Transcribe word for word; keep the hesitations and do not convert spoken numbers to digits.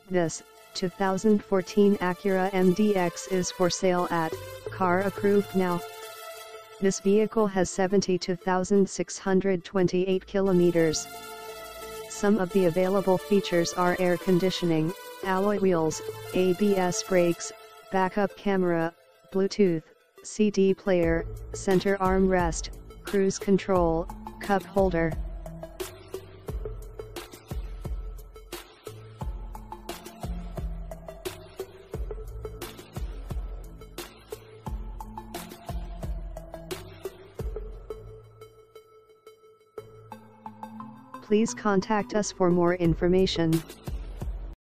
This two thousand fourteen Acura M D X is for sale at Car Approved Now. This vehicle has seventy-two thousand six hundred twenty-eight kilometers. Some of the available features are air conditioning, alloy wheels, A B S brakes, backup camera, Bluetooth, C D player, center armrest, cruise control, cup holder. Please contact us for more information.